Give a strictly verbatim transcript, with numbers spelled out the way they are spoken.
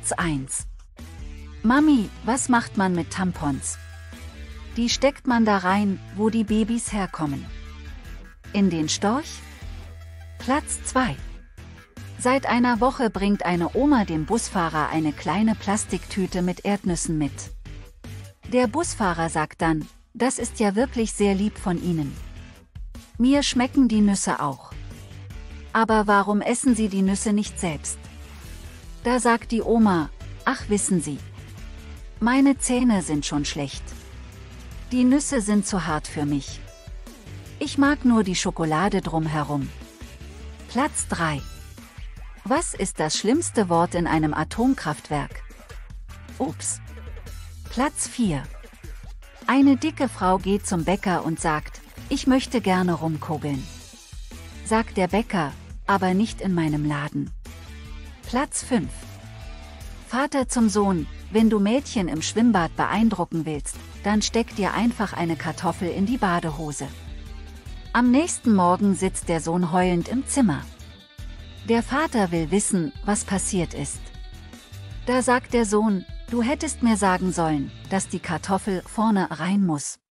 Platz eins. Mami, was macht man mit Tampons? Die steckt man da rein, wo die Babys herkommen. In den Storch? Platz zwei. Seit einer Woche bringt eine Oma dem Busfahrer eine kleine Plastiktüte mit Erdnüssen mit. Der Busfahrer sagt dann, das ist ja wirklich sehr lieb von Ihnen. Mir schmecken die Nüsse auch. Aber warum essen Sie die Nüsse nicht selbst? Da sagt die Oma, ach wissen Sie, meine Zähne sind schon schlecht. Die Nüsse sind zu hart für mich. Ich mag nur die Schokolade drumherum. Platz drei. Was ist das schlimmste Wort in einem Atomkraftwerk? Ups. Platz vier. Eine dicke Frau geht zum Bäcker und sagt, ich möchte gerne rumkugeln. Sagt der Bäcker, aber nicht in meinem Laden. Platz fünf. Vater zum Sohn, wenn du Mädchen im Schwimmbad beeindrucken willst, dann steck dir einfach eine Kartoffel in die Badehose. Am nächsten Morgen sitzt der Sohn heulend im Zimmer. Der Vater will wissen, was passiert ist. Da sagt der Sohn, du hättest mir sagen sollen, dass die Kartoffel vorne rein muss.